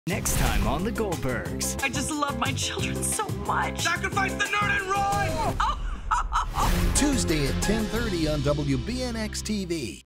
Next time on the Goldbergs. I just love my children so much. Sacrifice the nerd and run! Tuesday at 10:30 on WBNX-TV.